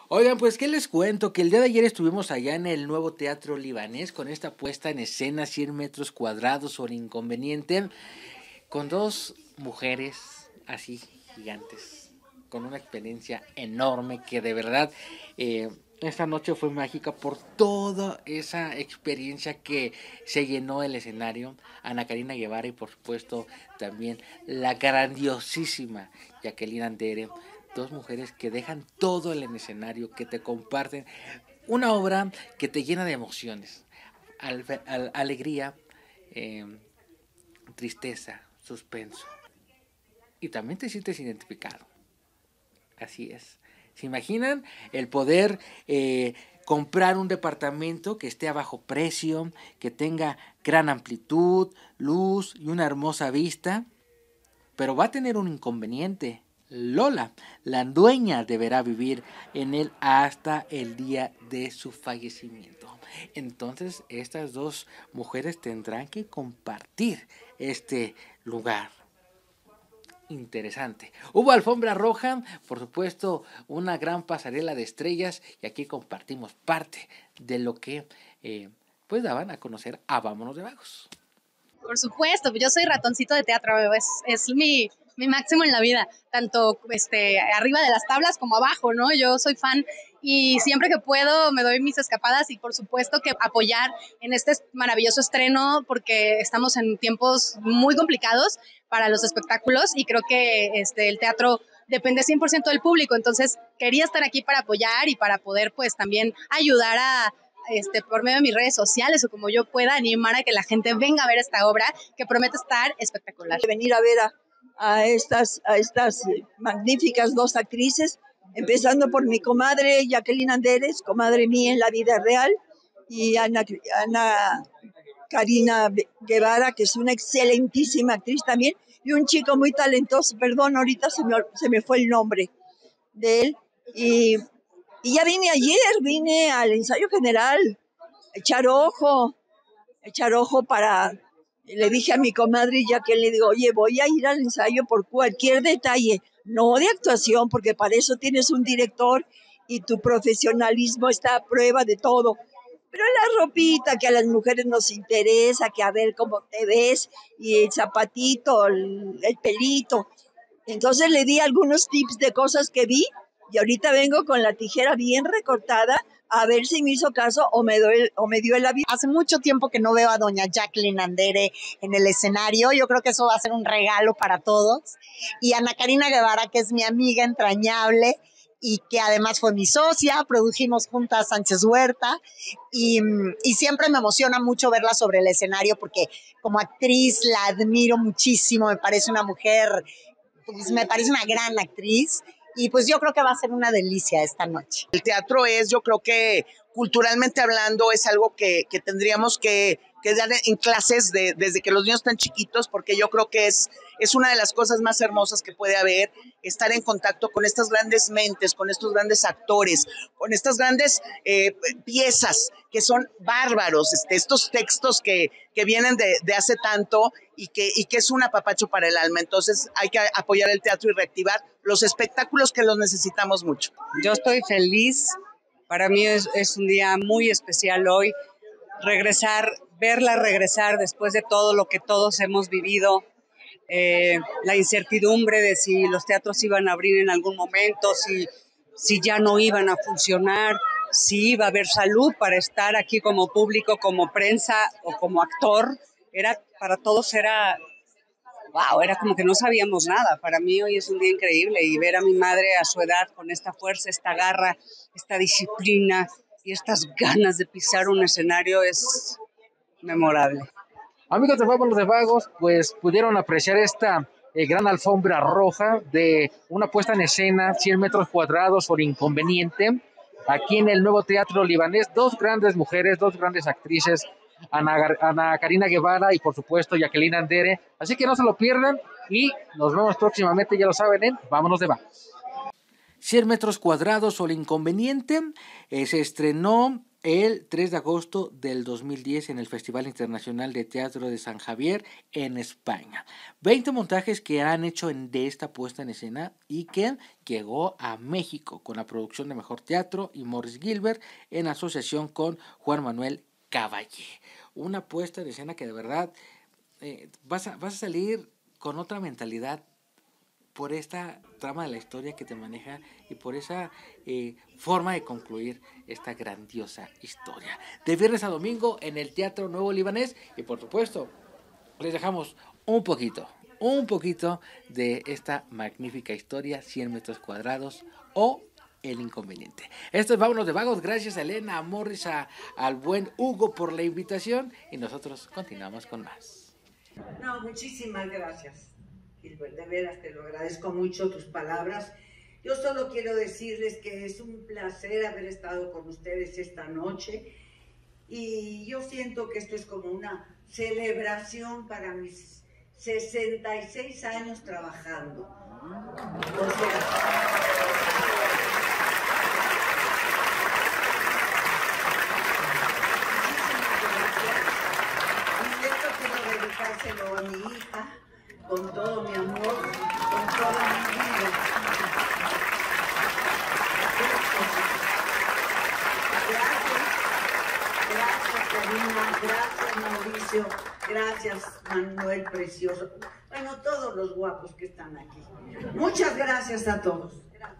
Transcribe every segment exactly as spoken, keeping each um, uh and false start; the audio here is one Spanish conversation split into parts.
Oigan, pues qué les cuento, que el día de ayer estuvimos allá en el nuevo Teatro Libanés con esta puesta en escena cien metros cuadrados sobre Inconveniente, con dos mujeres así gigantes, con una experiencia enorme que de verdad eh, esta noche fue mágica por toda esa experiencia que se llenó el escenario. Ana Karina Guevara y por supuesto también la grandiosísima Jacqueline Andere, dos mujeres que dejan todo en el escenario, que te comparten una obra que te llena de emociones, al, al, alegría, eh, tristeza, suspenso, y también te sientes identificado. Así es. ¿Se imaginan el poder eh, comprar un departamento que esté a bajo precio, que tenga gran amplitud, luz y una hermosa vista? Pero va a tener un inconveniente. Lola, la dueña, deberá vivir en él hasta el día de su fallecimiento. Entonces, estas dos mujeres tendrán que compartir este lugar. Interesante. Hubo alfombra roja, por supuesto, una gran pasarela de estrellas, y aquí compartimos parte de lo que eh, pues daban a conocer a Vámonos de Vagos. Por supuesto, yo soy ratoncito de teatro, es, es mi, mi máximo en la vida, tanto este, arriba de las tablas como abajo, ¿no? Yo soy fan y siempre que puedo me doy mis escapadas y por supuesto que apoyar en este maravilloso estreno porque estamos en tiempos muy complicados para los espectáculos y creo que este, el teatro depende cien por ciento del público, entonces quería estar aquí para apoyar y para poder pues también ayudar a Este, por medio de mis redes sociales o como yo pueda animar a que la gente venga a ver esta obra que promete estar espectacular. Venir a ver a, a, estas, a estas magníficas dos actrices, empezando por mi comadre Jacqueline Anderes, comadre mía en la vida real, y Ana, Ana Karina Guevara, que es una excelentísima actriz también, y un chico muy talentoso, perdón, ahorita se me, se me fue el nombre de él, y Y ya vine ayer, vine al ensayo general, a echar ojo, a echar ojo para, le dije a mi comadre ya que le digo, oye, voy a ir al ensayo por cualquier detalle, no de actuación, porque para eso tienes un director y tu profesionalismo está a prueba de todo. Pero la ropita que a las mujeres nos interesa, que a ver cómo te ves, y el zapatito, el, el pelito. Entonces le di algunos tips de cosas que vi y ahorita vengo con la tijera bien recortada a ver si me hizo caso o me, doy, o me dio el avión. Hace mucho tiempo que no veo a doña Jacqueline Andere en el escenario. Yo creo que eso va a ser un regalo para todos. Y Ana Karina Guevara, que es mi amiga entrañable y que además fue mi socia, produjimos juntas Sánchez Huerta y, y siempre me emociona mucho verla sobre el escenario porque como actriz la admiro muchísimo, me parece una mujer, pues me parece una gran actriz. Y pues yo creo que va a ser una delicia esta noche. El teatro es, yo creo que culturalmente hablando, es algo que, que tendríamos que, que dar en clases de, desde que los niños están chiquitos, porque yo creo que es, es una de las cosas más hermosas que puede haber, estar en contacto con estas grandes mentes, con estos grandes actores, con estas grandes eh, piezas que son bárbaros, este, estos textos que, que vienen de, de hace tanto y que, y que es un apapacho para el alma. Entonces hay que apoyar el teatro y reactivar los espectáculos que los necesitamos mucho. Yo estoy feliz, para mí es, es un día muy especial hoy, regresar, verla regresar después de todo lo que todos hemos vivido, eh, la incertidumbre de si los teatros iban a abrir en algún momento, si, si ya no iban a funcionar, si iba a haber salud para estar aquí como público, como prensa o como actor. Era, para todos era, wow, era como que no sabíamos nada. Para mí hoy es un día increíble y ver a mi madre a su edad con esta fuerza, esta garra, esta disciplina y estas ganas de pisar un escenario es memorable. Amigos de Vámonos de Vagos, pues pudieron apreciar esta eh, gran alfombra roja de una puesta en escena cien metros cuadrados por Inconveniente, aquí en el nuevo Teatro Libanés. Dos grandes mujeres, dos grandes actrices, Ana, Ana Karina Guevara y por supuesto Jacqueline Andere. Así que no se lo pierdan y nos vemos próximamente, ya lo saben, en Vámonos de Vagos. cien metros cuadrados por Inconveniente eh, se estrenó el tres de agosto del dos mil diez en el Festival Internacional de Teatro de San Javier en España. veinte montajes que han hecho en, de esta puesta en escena y que llegó a México con la producción de Mejor Teatro y Morris Gilbert en asociación con Juan Manuel Caballé. Una puesta en escena que de verdad eh, vas, a, vas a salir con otra mentalidad por esta trama de la historia que te maneja y por esa eh, forma de concluir esta grandiosa historia. De viernes a domingo en el Teatro Nuevo Libanés y por supuesto les dejamos un poquito, un poquito de esta magnífica historia, cien metros cuadrados o El Inconveniente. Esto es Vámonos de Vagos. Gracias a Elena, a Morris, a, al buen Hugo por la invitación y nosotros continuamos con más. No, muchísimas gracias, Gilbert, de veras te lo agradezco mucho tus palabras. Yo solo quiero decirles que es un placer haber estado con ustedes esta noche y yo siento que esto es como una celebración para mis sesenta y seis años trabajando. O sea, y esto quiero dedicárselo a mi hija, con todo mi amor, con toda mi vida. Gracias, gracias Karina, gracias Mauricio, gracias Manuel Precioso, bueno, todos los guapos que están aquí. Muchas gracias a todos.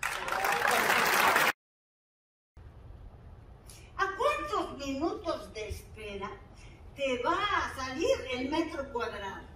¿A cuántos minutos de espera te va a salir el metro cuadrado?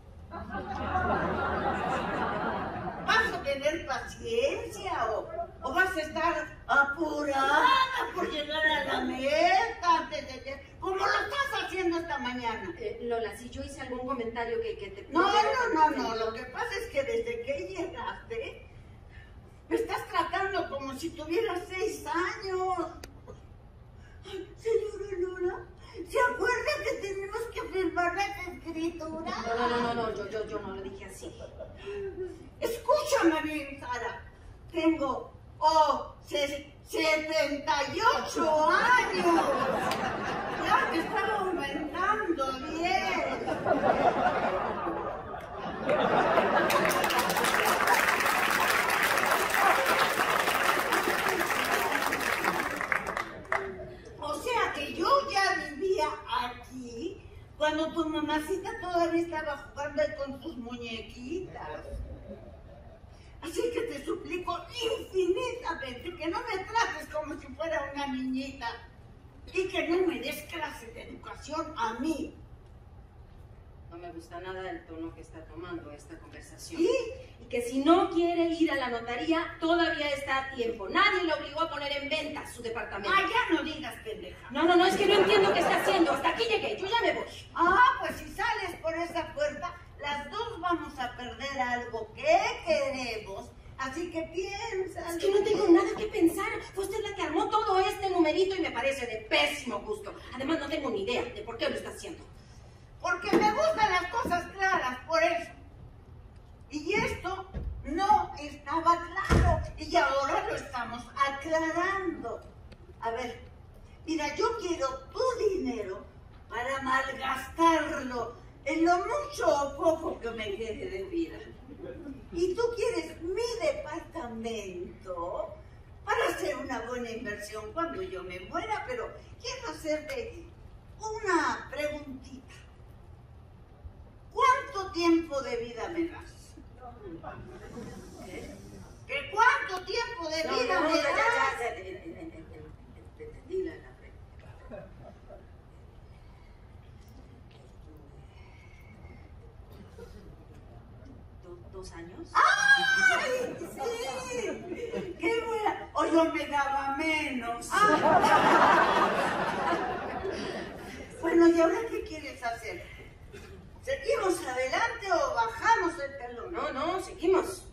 ¿Vas a tener paciencia o, o vas a estar apurada por llegar a la meta antes de que, como lo estás haciendo esta mañana? Eh, Lola, si yo hice algún comentario que, que te... No, no, no, no, lo que pasa es que desde que llegaste me estás tratando como si tuvieras seis años. Ay, señora Lola, ¿se acuerda que tenemos que firmar las escrituras? No, no, no, no, yo, yo, yo no lo dije así. Escúchame bien, Sara. Tengo, oh, setenta y ocho años. Ya te estaba aumentando bien. O sea que yo ya vivía aquí cuando tu mamacita todavía estaba jugando ahí con tus muñequitas. Así que te suplico infinitamente que no me trates como si fuera una niñita y que no me des clase de educación a mí. No me gusta nada el tono que está tomando esta conversación. ¿Sí? Y que si no quiere ir a la notaría, todavía está a tiempo. Nadie le obligó a poner en venta su departamento. Ah, ya no digas pendeja. No, no, no, es que no entiendo qué está haciendo. Hasta aquí llegué, yo ya me voy. Ah, pues si sales por esa puerta, las dos vamos a perder algo que queremos. Así que piensa. Es que no tengo nada que pensar. Fue usted la que armó todo este numerito y me parece de pésimo gusto. Además, no tengo ni idea de por qué lo está haciendo. Porque me gustan las cosas claras, por eso. Y esto no estaba claro. Y ahora lo estamos aclarando. A ver, mira, yo quiero tu dinero para malgastarlo en lo mucho o poco que me quede de vida. Y tú quieres mi departamento para hacer una buena inversión cuando yo me muera, pero quiero hacerte una preguntita. ¿Cuánto tiempo de vida me das? ¿Eh? ¿Que cuánto tiempo de vida no, no, me ya, das? ya, ya, entendí la pregunta. ¿Dos años? ¡Ay, sí! ¡Qué buena! O yo me daba menos. Ah. Bueno, ¿y ahora qué quieres hacer? ¿Seguimos adelante o bajamos el telón? No, no, seguimos.